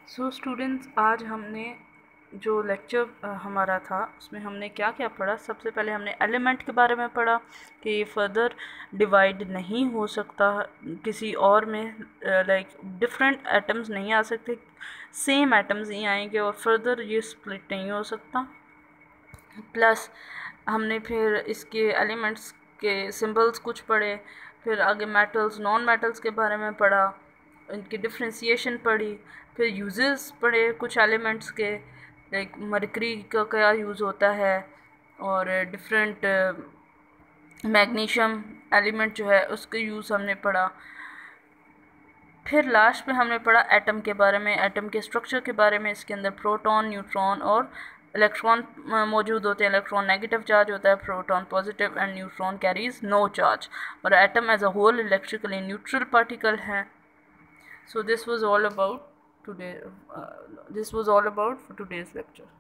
So students, आज हमने जो लेक्चर हमारा था उसमें हमने क्या क्या पढ़ा। सबसे पहले हमने एलिमेंट के बारे में पढ़ा कि ये फर्दर डिवाइड नहीं हो सकता किसी और में, लाइक डिफरेंट एटम्स नहीं आ सकते, सेम एटम्स ही आएंगे और फर्दर ये स्प्लिट नहीं हो सकता। प्लस हमने फिर इसके एलिमेंट्स के सिंबल्स कुछ पढ़े, फिर आगे मेटल्स नॉन मेटल्स के बारे में पढ़ा, इनकी डिफ्रेंसिएशन पढ़ी, फिर यूजेस पढ़े कुछ एलिमेंट्स के, लाइक मरकरी का क्या यूज़ होता है और डिफरेंट मैग्नीशियम एलिमेंट जो है उसके यूज़ हमने पढ़ा। फिर लास्ट में हमने पढ़ा एटम के बारे में, एटम के स्ट्रक्चर के बारे में। इसके अंदर प्रोटॉन, न्यूट्रॉन और इलेक्ट्रॉन मौजूद होते हैं। इलेक्ट्रॉन नेगेटिव चार्ज होता है, proton positive and neutron carries no charge. और atom as a whole electrically neutral particle है। So this was all about today. This was all about for today's lecture.